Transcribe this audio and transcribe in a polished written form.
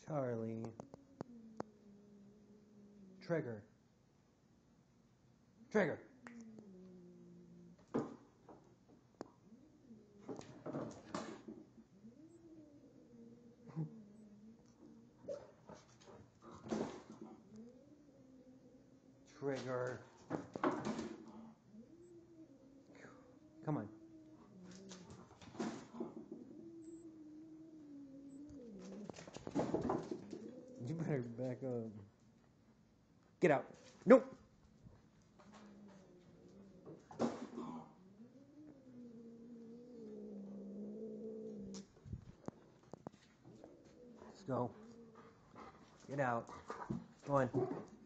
Charlie. Trigger. Trigger. Trigger. Come on. You better back up. Get out. Nope. Let's go. Get out. Go on.